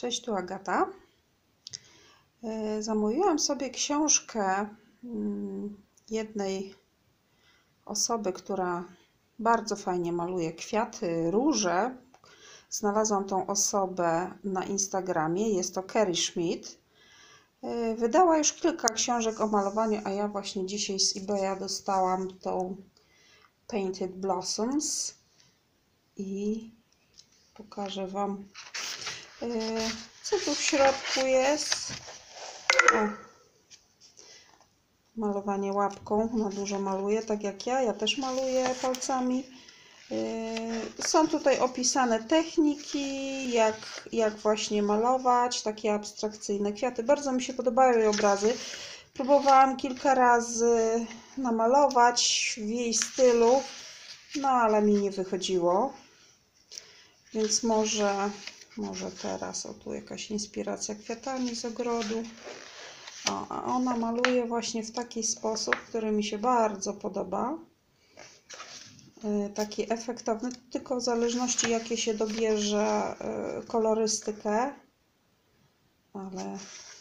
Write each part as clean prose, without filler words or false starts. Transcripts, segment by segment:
Cześć, tu Agata. Zamówiłam sobie książkę jednej osoby, która bardzo fajnie maluje kwiaty, róże. Znalazłam tą osobę na Instagramie, jest to Kerry Schmidt. Wydała już kilka książek o malowaniu, a ja właśnie dzisiaj z eBaya dostałam tą Painted Blossoms i pokażę Wam, co tu w środku jest. O, malowanie łapką, na dużo maluje, tak jak ja też maluję palcami. Są tutaj opisane techniki, jak właśnie malować, takie abstrakcyjne kwiaty. Bardzo mi się podobają jej obrazy. Próbowałam kilka razy namalować w jej stylu, no ale mi nie wychodziło. Więc może teraz, o tu jakaś inspiracja kwiatami z ogrodu. A ona maluje właśnie w taki sposób, który mi się bardzo podoba. Taki efektowny, tylko w zależności jakie się dobierze kolorystykę. Ale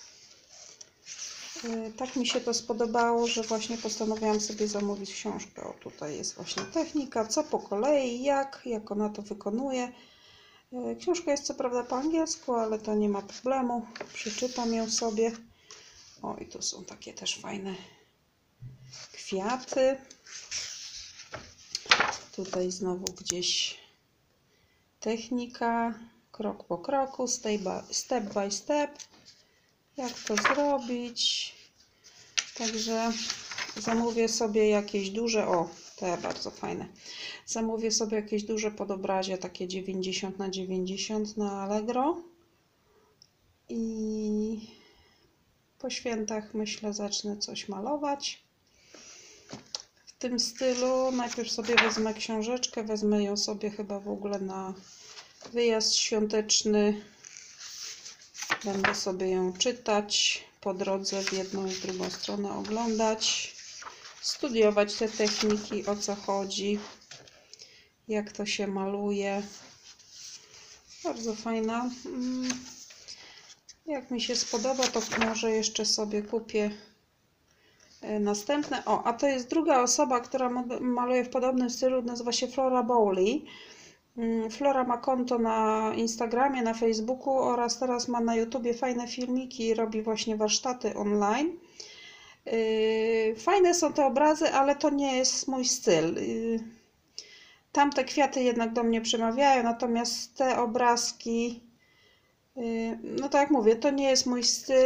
tak mi się to spodobało, że właśnie postanowiłam sobie zamówić książkę. O, tutaj jest właśnie technika, co po kolei, jak ona to wykonuje. Książka jest co prawda po angielsku, ale to nie ma problemu. Przeczytam ją sobie. O, i tu są takie też fajne kwiaty. Tutaj znowu gdzieś technika, krok po kroku, step by step, jak to zrobić. Także zamówię sobie jakieś duże, o, te bardzo fajne. Zamówię sobie jakieś duże podobrazie, takie 90×90 na Allegro. I po świętach myślę zacznę coś malować w tym stylu. Najpierw sobie wezmę książeczkę, wezmę ją sobie chyba w ogóle na wyjazd świąteczny. Będę sobie ją czytać po drodze, w jedną i w drugą stronę oglądać, studiować te techniki, o co chodzi, jak to się maluje. Bardzo fajna. Jak mi się spodoba, to może jeszcze sobie kupię następne. O, a to jest druga osoba, która maluje w podobnym stylu, nazywa się Flora Bowley. Flora ma konto na Instagramie, na Facebooku oraz teraz ma na YouTubie fajne filmiki i robi właśnie warsztaty online. Fajne są te obrazy, ale to nie jest mój styl. Tamte kwiaty jednak do mnie przemawiają, natomiast te obrazki, no tak jak mówię, to nie jest mój styl.